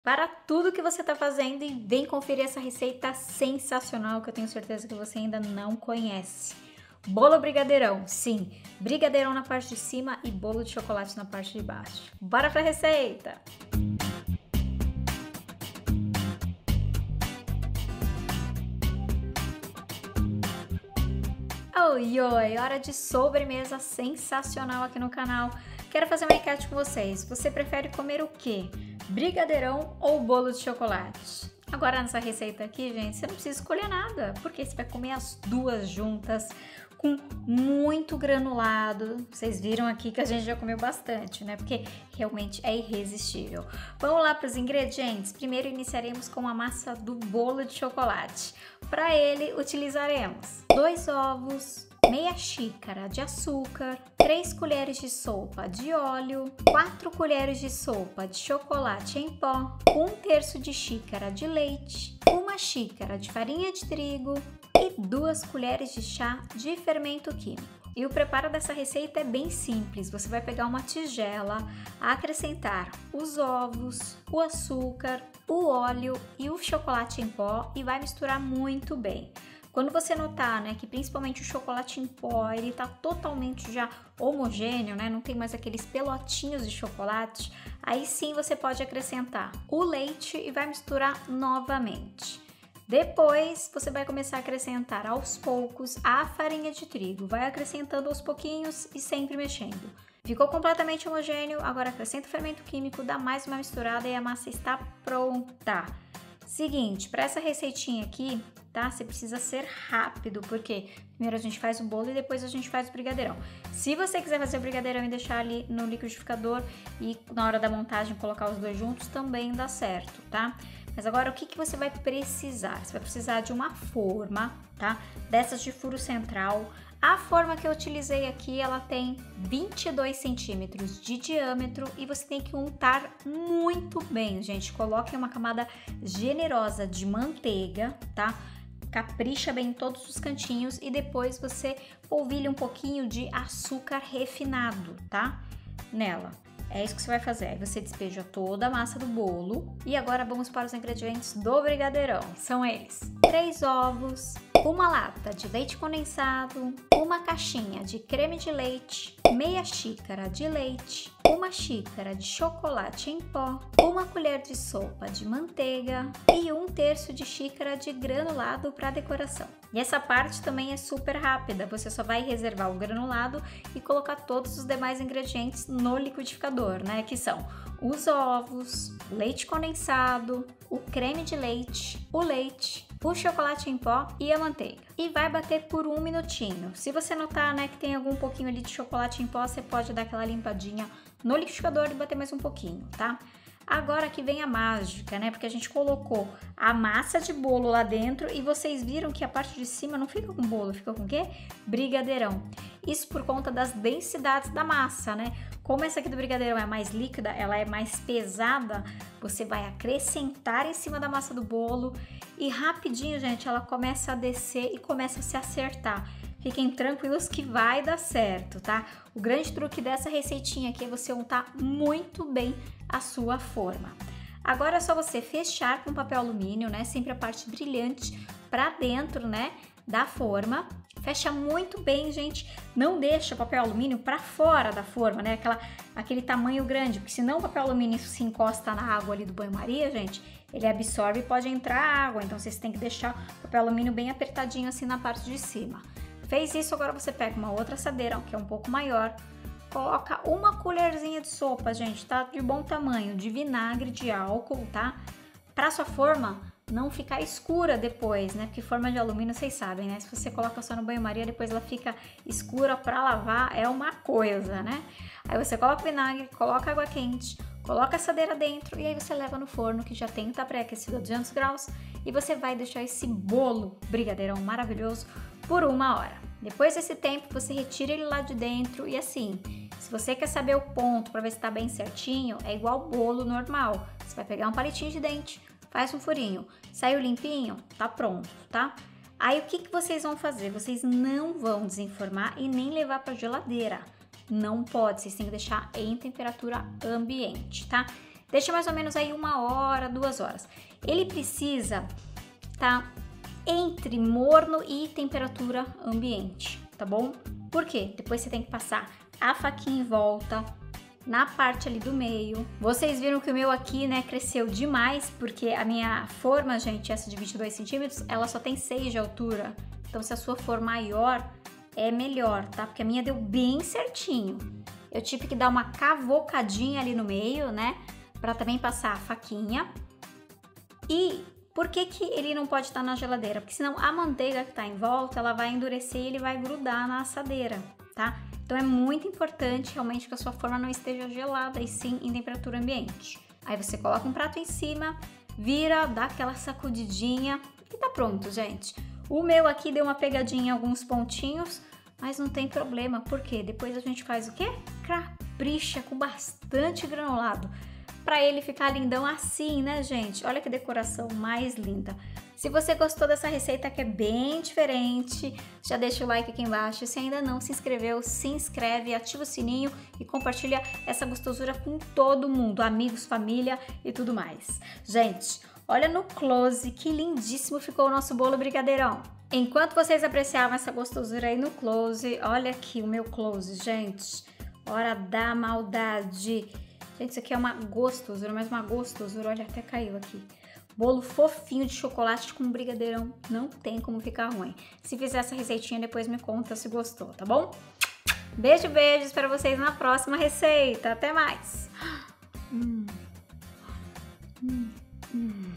Para tudo que você está fazendo e vem conferir essa receita sensacional que eu tenho certeza que você ainda não conhece. Bolo brigadeirão, sim, brigadeirão na parte de cima e bolo de chocolate na parte de baixo. Bora para a receita! Oi, oi, hora de sobremesa sensacional aqui no canal. Quero fazer uma enquete com vocês. Você prefere comer o quê? Brigadeirão ou bolo de chocolate? Agora nessa receita aqui, gente, você não precisa escolher nada, porque você vai comer as duas juntas com muito granulado. Vocês viram aqui que a gente já comeu bastante, né? Porque realmente é irresistível. Vamos lá para os ingredientes. Primeiro iniciaremos com a massa do bolo de chocolate. Para ele utilizaremos 2 ovos, meia xícara de açúcar, 3 colheres de sopa de óleo, 4 colheres de sopa de chocolate em pó, 1/3 de xícara de leite, 1 xícara de farinha de trigo e 2 colheres de chá de fermento químico. E o preparo dessa receita é bem simples. Você vai pegar uma tigela, acrescentar os ovos, o açúcar, o óleo e o chocolate em pó e vai misturar muito bem. Quando você notar, né, que principalmente o chocolate em pó, ele tá totalmente já homogêneo, né, não tem mais aqueles pelotinhos de chocolate, aí sim você pode acrescentar o leite e vai misturar novamente. Depois, você vai começar a acrescentar aos poucos a farinha de trigo. Vai acrescentando aos pouquinhos e sempre mexendo. Ficou completamente homogêneo, agora acrescenta o fermento químico, dá mais uma misturada e a massa está pronta. Seguinte, para essa receitinha aqui, tá? Você precisa ser rápido, porque primeiro a gente faz o bolo e depois a gente faz o brigadeirão. Se você quiser fazer o brigadeirão e deixar ali no liquidificador e na hora da montagem colocar os dois juntos, também dá certo, tá? Mas agora o que você vai precisar? Você vai precisar de uma forma, tá? Dessas de furo central. A forma que eu utilizei aqui, ela tem 22 centímetros de diâmetro e você tem que untar muito bem, gente. Coloque uma camada generosa de manteiga, tá? Capricha bem em todos os cantinhos e depois você polvilha um pouquinho de açúcar refinado, tá? Nela. É isso que você vai fazer. Aí você despeja toda a massa do bolo. E agora vamos para os ingredientes do brigadeirão. São eles: 3 ovos, 1 lata de leite condensado, 1 caixinha de creme de leite, meia xícara de leite, 1 xícara de chocolate em pó, 1 colher de sopa de manteiga e 1/3 de xícara de granulado para decoração. E essa parte também é super rápida, você só vai reservar o granulado e colocar todos os demais ingredientes no liquidificador, né? Que são os ovos, leite condensado, o creme de leite, o leite, o chocolate em pó e a manteiga. E vai bater por 1 minutinho. Se você notar, né, que tem algum pouquinho ali de chocolate em pó, você pode dar aquela limpadinha no liquidificador e bater mais um pouquinho, tá? Agora que vem a mágica, né? Porque a gente colocou a massa de bolo lá dentro e vocês viram que a parte de cima não fica com bolo, fica com o quê? Brigadeirão. Isso por conta das densidades da massa, né? Como essa aqui do brigadeirão é mais líquida, ela é mais pesada, você vai acrescentar em cima da massa do bolo e rapidinho, gente, ela começa a descer e começa a se acertar. Fiquem tranquilos que vai dar certo, tá? O grande truque dessa receitinha aqui é você untar muito bem a sua forma. Agora é só você fechar com papel alumínio, né? Sempre a parte brilhante pra dentro, né? Da forma. Fecha muito bem, gente. Não deixa o papel alumínio para fora da forma, né? Aquele tamanho grande, porque senão o papel alumínio se encosta na água ali do banho-maria, gente, ele absorve e pode entrar água. Então vocês têm que deixar o papel alumínio bem apertadinho assim na parte de cima. Fez isso, agora você pega uma outra assadeira, que é um pouco maior, coloca 1 colherzinha de sopa, gente, tá? De bom tamanho, de vinagre de álcool, tá? Pra sua forma não ficar escura depois, né? Porque forma de alumínio, vocês sabem, né? Se você coloca só no banho-maria, depois ela fica escura pra lavar, é uma coisa, né? Aí você coloca o vinagre, coloca água quente, coloca a assadeira dentro e aí você leva no forno que já tem, tá pré-aquecido a 200 graus e você vai deixar esse bolo brigadeirão maravilhoso por 1 hora. Depois desse tempo, você retira ele lá de dentro e assim, se você quer saber o ponto para ver se tá bem certinho, é igual bolo normal. Você vai pegar um palitinho de dente, faz um furinho, saiu limpinho, tá pronto, tá? Aí o que vocês vão fazer? Vocês não vão desenformar e nem levar para geladeira. Não pode, vocês têm que deixar em temperatura ambiente, tá? Deixa mais ou menos aí 1 hora, 2 horas. Ele precisa tá entre morno e temperatura ambiente, tá bom? Por quê? Depois você tem que passar a faquinha em volta, na parte ali do meio. Vocês viram que o meu aqui, né, cresceu demais, porque a minha forma, gente, essa de 22 centímetros, ela só tem 6 de altura. Então, se a sua for maior, é melhor, tá? Porque a minha deu bem certinho. Eu tive que dar uma cavocadinha ali no meio, né, pra também passar a faquinha. E por que que ele não pode estar na geladeira? Porque senão a manteiga que tá em volta, ela vai endurecer e ele vai grudar na assadeira, tá? Então é muito importante realmente que a sua forma não esteja gelada e sim em temperatura ambiente. Aí você coloca um prato em cima, vira, dá aquela sacudidinha e tá pronto, gente. O meu aqui deu uma pegadinha em alguns pontinhos, mas não tem problema, porque depois a gente faz o quê? Capricha com bastante granulado, para ele ficar lindão assim, né, gente? Olha que decoração mais linda. Se você gostou dessa receita que é bem diferente, já deixa o like aqui embaixo. Se ainda não se inscreveu, se inscreve, ativa o sininho e compartilha essa gostosura com todo mundo, amigos, família e tudo mais. Gente, olha no close que lindíssimo ficou o nosso bolo brigadeirão. Enquanto vocês apreciavam essa gostosura aí no close, olha aqui o meu close, gente. Hora da maldade. Gente, isso aqui é uma gostosura, mas uma gostosura, olha, até caiu aqui. Bolo fofinho de chocolate com brigadeirão, não tem como ficar ruim. Se fizer essa receitinha, depois me conta se gostou, tá bom? Beijo, beijo, espero vocês na próxima receita. Até mais!